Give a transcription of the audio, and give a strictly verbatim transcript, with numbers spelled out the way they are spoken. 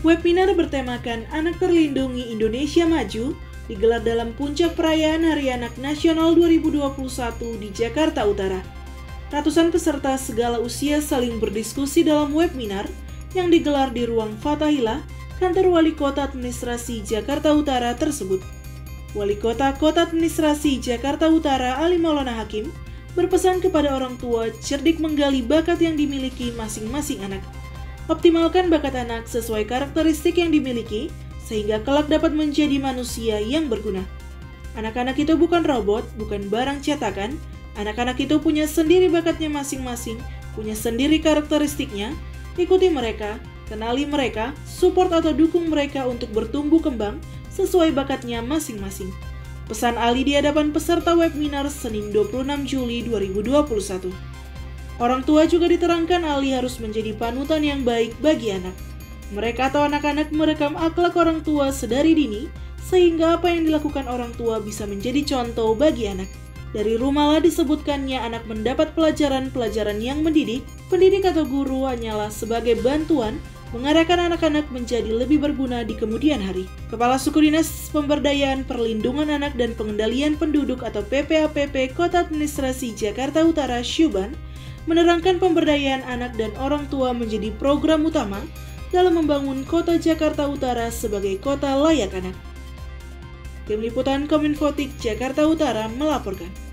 Webinar bertemakan Anak Terlindungi Indonesia Maju digelar dalam puncak perayaan Hari Anak Nasional dua ribu dua puluh satu di Jakarta Utara. Ratusan peserta segala usia saling berdiskusi dalam webinar yang digelar di ruang Fathahillah, kantor Wali Kota Administrasi Jakarta Utara tersebut. Wali Kota Kota Administrasi Jakarta Utara Ali Maulana Hakim berpesan kepada orang tua cerdik menggali bakat yang dimiliki masing-masing anak. Optimalkan bakat anak sesuai karakteristik yang dimiliki, sehingga kelak dapat menjadi manusia yang berguna. Anak-anak itu bukan robot, bukan barang cetakan. Anak-anak itu punya sendiri bakatnya masing-masing, punya sendiri karakteristiknya. Ikuti mereka, kenali mereka, support atau dukung mereka untuk bertumbuh kembang sesuai bakatnya masing-masing. Pesan Ali di hadapan peserta webinar Senin dua puluh enam Juli dua ribu dua puluh satu. Orang tua juga diterangkan Ali harus menjadi panutan yang baik bagi anak. Mereka atau anak-anak merekam akhlak orang tua sedari dini, sehingga apa yang dilakukan orang tua bisa menjadi contoh bagi anak. Dari rumahlah disebutkannya anak mendapat pelajaran-pelajaran yang mendidik, pendidik atau guru hanyalah sebagai bantuan mengarahkan anak-anak menjadi lebih berguna di kemudian hari. Kepala Suku Dinas Pemberdayaan Perlindungan Anak dan Pengendalian Penduduk atau P P A P P Kota Administrasi Jakarta Utara Syuban menerangkan pemberdayaan anak dan orang tua menjadi program utama dalam membangun Kota Jakarta Utara sebagai kota layak anak. Tim Liputan Kominfotik Jakarta Utara melaporkan.